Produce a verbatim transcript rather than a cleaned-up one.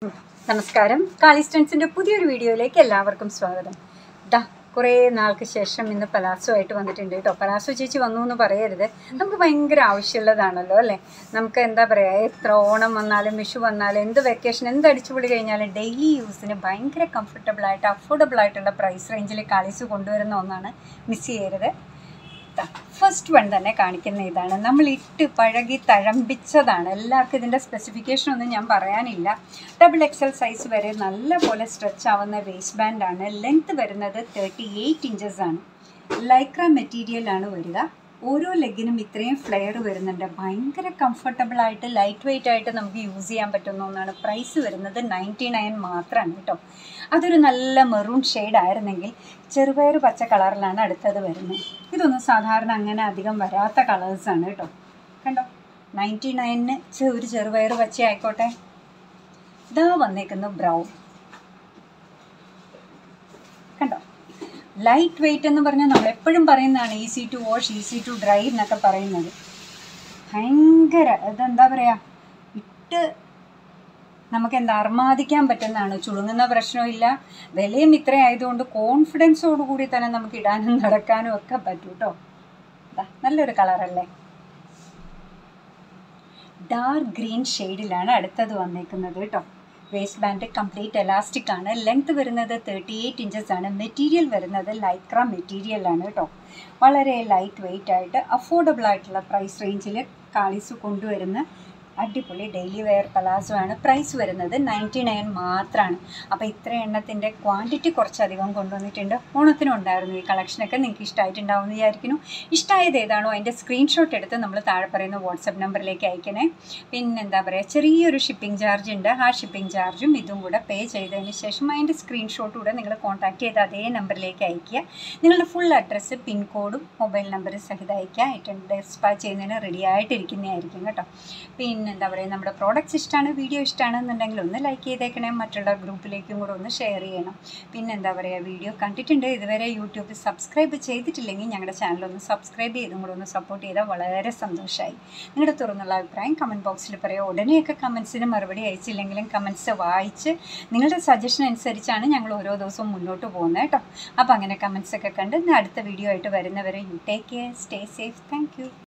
നമസ്കാരം. കാലീസ് ട്രെൻഡ്സിൻ്റെ പുതിയൊരു വീഡിയോയിലേക്ക് എല്ലാവർക്കും സ്വാഗതം. ദാ കുറേ നാൾക്ക് ശേഷം ഇന്ന് പലാസോ ആയിട്ട് വന്നിട്ടുണ്ട് കേട്ടോ. പലാസോ ചേച്ചി വന്നു എന്ന് പറയരുത്, നമുക്ക് ഭയങ്കര ആവശ്യമുള്ളതാണല്ലോ അല്ലേ. നമുക്ക് എന്താ പറയുക, എത്ര ഓണം വന്നാലും വിഷു വന്നാലും എന്ത് വെക്കേഷൻ എന്ത് അടിച്ചുപൊളി കഴിഞ്ഞാലും ഡെയിലി യൂസിന് ഭയങ്കര കംഫർട്ടബിളായിട്ട് അഫോർഡബിൾ ആയിട്ടുള്ള പ്രൈസ് റേഞ്ചിൽ കാലീസ് കൊണ്ടുവരുന്ന ഒന്നാണ്. മിസ് ചെയ്യരുത്. ഫസ്റ്റ് വൺ തന്നെ കാണിക്കുന്ന ഇതാണ്. നമ്മൾ ഇട്ട് പഴകി തഴമ്പിച്ചതാണ്. എല്ലാവർക്കും ഇതിൻ്റെ സ്പെസിഫിക്കേഷൻ ഒന്നും ഞാൻ പറയാനില്ല. ഡബിൾ എക്സൽ സൈസ് വരെ നല്ല പോലെ സ്ട്രെച്ച് ആവുന്ന വേസ്റ്റ് ബാൻഡാണ്. ലെങ്ത് വരുന്നത് തേർട്ടി എയ്റ്റ് ഇഞ്ചസ് ആണ്. ലൈക്ര മെറ്റീരിയലാണ് വരിക. ഓരോ ലെഗിനും ഇത്രയും ഫ്ലെയർ വരുന്നുണ്ട്. ഭയങ്കര കംഫർട്ടബിളായിട്ട് ലൈറ്റ് വെയ്റ്റ് ആയിട്ട് നമുക്ക് യൂസ് ചെയ്യാൻ പറ്റുന്ന ഒന്നാണ്. പ്രൈസ് വരുന്നത് നയൻറ്റി നയൻ മാത്രമാണ് കേട്ടോ. അതൊരു നല്ല മെറൂൺ ഷെയ്ഡ് ആയിരുന്നെങ്കിൽ ചെറുപയർ പച്ച കളറിലാണ് അടുത്തത് വരുന്നത്. ഇതൊന്നും സാധാരണ അങ്ങനെ അധികം വരാത്ത കളേഴ്സാണ് കേട്ടോ. കണ്ടോ, നയൻറ്റി നയനിന് ഒരു ചെറുപയർ പച്ച ആയിക്കോട്ടെ. ഇതാ വന്നേക്കുന്നു ബ്രൗൺ. കണ്ടോ, ലൈറ്റ് വെയ്റ്റ് എന്ന് പറഞ്ഞാൽ നമ്മൾ എപ്പോഴും പറയുന്നതാണ് easy to wash easy to dry എന്നൊക്കെ പറയുന്നത്. ഭയങ്കര ഇതെന്താ പറയുക, ഇട്ട് നമുക്ക് എന്താ അർമാദിക്കാൻ പറ്റുന്നതാണ്. ചുളുങ്ങുന്ന പ്രശ്നമില്ല. വിലയും ഇത്ര ആയതുകൊണ്ട് കോൺഫിഡൻസോടു കൂടി തന്നെ നമുക്ക് ഇടാനും നടക്കാനും ഒക്കെ പറ്റും കേട്ടോ. ഇതാ നല്ലൊരു കളറല്ലേ. ഡാർക്ക് ഗ്രീൻ ഷെയ്ഡിലാണ് അടുത്തത് വന്നേക്കുന്നത് കേട്ടോ. വേസ്റ്റ് ബാൻഡ് കംപ്ലീറ്റ് എലാസ്റ്റിക് ആണ്. ലെങ്ത് വരുന്നത് തേർട്ടി എയ്റ്റ് ഇഞ്ചസ് ആണ്. മെറ്റീരിയൽ വരുന്നത് ലൈക്ര മെറ്റീരിയലാണ് കേട്ടോ. വളരെ ലൈറ്റ് വെയ്റ്റ് ആയിട്ട് അഫോർഡബിൾ ആയിട്ടുള്ള പ്രൈസ് റേഞ്ചിൽ കാലീസ് കൊണ്ടുവരുന്ന അടിപൊളി ഡെയിലി വെയർ പലാസോ ആണ്. പ്രൈസ് വരുന്നത് നയൻറ്റി നയൻ മാത്രമാണ്. അപ്പോൾ ഇത്ര എണ്ണത്തിൻ്റെ ക്വാണ്ടിറ്റി കുറച്ചധികം കൊണ്ടുവന്നിട്ടുണ്ട്. ഓണത്തിനും ഉണ്ടായിരുന്നു ഈ കളക്ഷനൊക്കെ. നിങ്ങൾക്ക് ഇഷ്ടമായിട്ടുണ്ടാവും എന്ന് വിചാരിക്കുന്നു. ഇഷ്ടമായത് ഏതാണോ അതിൻ്റെ സ്ക്രീൻഷോട്ട് എടുത്ത് നമ്മൾ താഴെ പറയുന്ന വാട്സപ്പ് നമ്പറിലേക്ക് അയക്കണേ. പിന്നെന്താ പറയുക, ചെറിയൊരു ഷിപ്പിംഗ് ചാർജ് ഉണ്ട്. ആ ഷിപ്പിംഗ് ചാർജും ഇതും കൂടെ പേ ചെയ്തതിന് ശേഷം അതിൻ്റെ സ്ക്രീൻഷോട്ട് കൂടെ നിങ്ങൾ കോൺടാക്ട് ചെയ്ത് അതേ നമ്പറിലേക്ക് അയയ്ക്കുക. നിങ്ങളുടെ ഫുൾ അഡ്രസ്സ് പിൻകോഡും മൊബൈൽ നമ്പറും സഹിതം അയയ്ക്കുക. ഐറ്റം ഡിസ്പാച്ച് ചെയ്യുന്നതിന് റെഡി ആയിട്ടിരിക്കുന്നതായിരിക്കും കേട്ടോ. പിന്നെ എന്താ പറയുക, നമ്മുടെ പ്രോഡക്റ്റ്സ് ഇഷ്ടമാണ്, വീഡിയോ ഇഷ്ടമാണെന്നുണ്ടെങ്കിൽ ഒന്ന് ലൈക്ക് ചെയ്തേക്കണേ. മറ്റുള്ള ഗ്രൂപ്പിലേക്കും കൂടെ ഒന്ന് ഷെയർ ചെയ്യണം. പിന്നെ എന്താ പറയുക, വീഡിയോ കണ്ടിട്ടുണ്ട് ഇതുവരെ യൂട്യൂബിൽ സബ്സ്ക്രൈബ് ചെയ്തിട്ടില്ലെങ്കിൽ ഞങ്ങളുടെ ചാനലൊന്ന് സബ്സ്ക്രൈബ് ചെയ്തും കൂടെ ഒന്ന് സപ്പോർട്ട് ചെയ്താൽ വളരെ സന്തോഷമായി. നിങ്ങളുടെ തുറന്നുള്ള അഭിപ്രായം കമൻറ്റ് ബോക്സിൽ പറയുക. ഉടനെയൊക്കെ കമൻസിന് മറുപടി അയച്ചില്ലെങ്കിലും കമൻറ്റ്സ് വായിച്ച് നിങ്ങളുടെ സജഷൻ അനുസരിച്ചാണ് ഞങ്ങൾ ഓരോ ദിവസവും മുന്നോട്ട് പോകുന്നത് കേട്ടോ. അപ്പോൾ അങ്ങനെ കമൻറ്റ്സൊക്കെ കണ്ട് അടുത്ത വീഡിയോ ആയിട്ട് വരുന്നവരെ you take care, stay safe. Thank U.